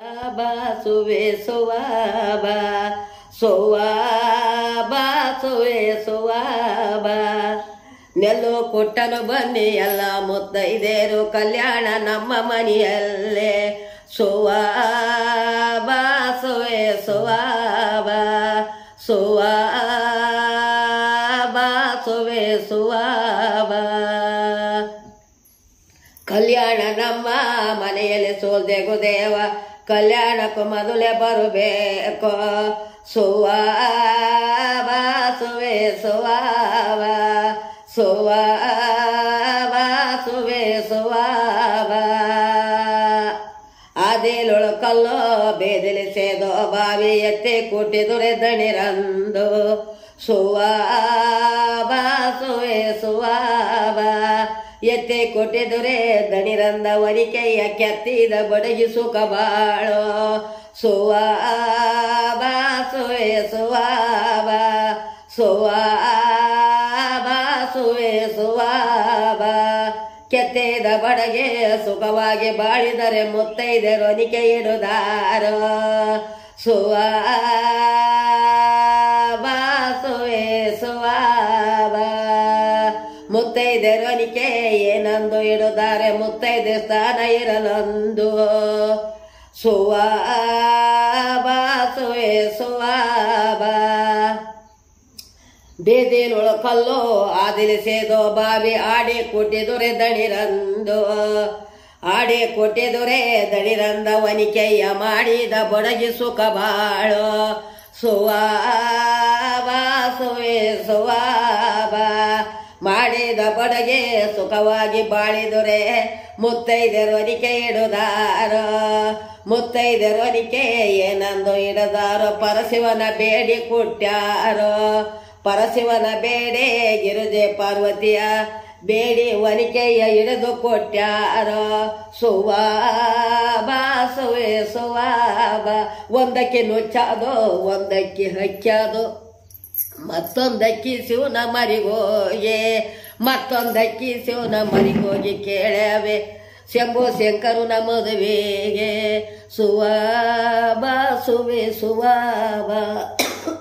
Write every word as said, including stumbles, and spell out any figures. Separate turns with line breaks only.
ಬಾಸುವೆ ಸುವಾಬ ಸುವಾಬ ಸುವೆ ಸುವಾಬ ನೆಲ್ಲು ಕೊಟ್ಟನು ಬನ್ನಿ ಎಲ್ಲ ಮುತ್ತೈದೇರು ಕಲ್ಯಾಣ ನಮ್ಮ ಮನೆಯಲ್ಲೇ ಸುವಾಬ ಸುವೆ ಸುವಾಬ ಸುವಾಬ ಸುವೆ ಸುವಾಬ ಕಲ್ಯಾಣ ನಮ್ಮ ಮನೆಯಲ್ಲಿ ಸೋಲ್ದೆಗು ದೇವ ಕಲ್ಯಾಣಕ್ಕೂ ಮೊದಲೇ ಬರಬೇಕು ಸುವಾಬ ಸುವೆ ಸುವಾಬ ಸುವಾಬ ಸುವೆ ಸುವಾಬ ಆದಿಲೊಳು ಕಲ್ಲೋ ಬೇದಿಲಿಸೇದೋ ಬಾವಿ ಎತ್ತಿ ಕೊಟ್ಟಿದುರೆ ದಣಿರಂದು ಸುವಾಬ ಸುವೆ ಸುವಾಬ ಎತ್ತೆ ಕೊಟ್ಟಿದುರೆ ದಣಿರಂದ ವನಿಕೆಯ ಕೆತ್ತಿದ ಬಡಗಿ ಸುಖ ಬಾಳೋ ಸುವಾಬ ಸುವೆ ಸುವಾಬ ಸುವಾಬ ಸುವೆ ಸುವಾಬ ಕೆತ್ತಿದ ಬಡಗೆ ಸುಖವಾಗಿ ಬಾಳಿದರೆ ಮುತ್ತೈದೆ ರೊನಿಕೆ ಇಡುದಾರೋ ಸುವಾಬ ಸುವೆ ಸುವಾಬ ಮುತ್ತೈದೆ ರೊನಿಕೆ ಏನಂದು ಇಡುತ್ತಾರೆ ಮುತ್ತೈದೆ ಸ್ಥಾನ ಇರಲಂದು ಸುವಾಬ ಸುವೆ ಸುವಾಬ ಬೇದಿಲೊಳು ಕಲ್ಲು ಆದಿಲಿಸೇದೋ ಬಾವಿ ಆಡಿ ಕೊಟ್ಟಿದುರೆ ದಣಿರಂದು ಆಡಿ ಕೊಟ್ಟಿದುರೆ ದಣಿರಂದ ವನಿಕೆಯ ಮಾಡಿದ ಬಡಗಿ ಸುಖ ಬಾಳೋ ಸುವಾಬ ಸುವೆ ಸುವಾಬ ಮಾಡಿದ ಬಡಗೆ ಸುಖವಾಗಿ ಬಾಳಿದುರೆ ಮುತ್ತೈದೆರೊನಿಕೆ ಇಡುದಾರೋ ಮುತ್ತೈದೆರೊನಿಕೆ ಏನಂದು ಇಡದಾರೋ ಪರಶಿವನ ಬೇಡಿ ಕೊಟ್ಟಾರೋ ಪರಶಿವನ ಬೇಡೆ ಗಿರುಜೆ ಪಾರ್ವತಿಯ ಬೇಡಿ ವನಿಕೆಯ ಹಿಡಿದು ಕೊಟ್ಟಾರೋ ಸುವಾಬ ಸುವೆ ಸುವಾಬ ಒಂದಕ್ಕೆ ನುಚ್ಚಾದೋ ಒಂದಕ್ಕೆ ಹಕ್ಕ್ಯಾದೋ ಮತ್ತೊಂದಕ್ಕಿ ಶಿವನ ಮರಿಗೋಗೆ ಮತ್ತೊಂದಕ್ಕಿ ಶಿವನ ಮರಿಗೋಗಿ ಕೇಳವೆ ಶಂಭು ಶಂಕರುನ ಮದುವೆಗೆ ಸುವಾಬ ಸುವೆ ಸುವಾಬ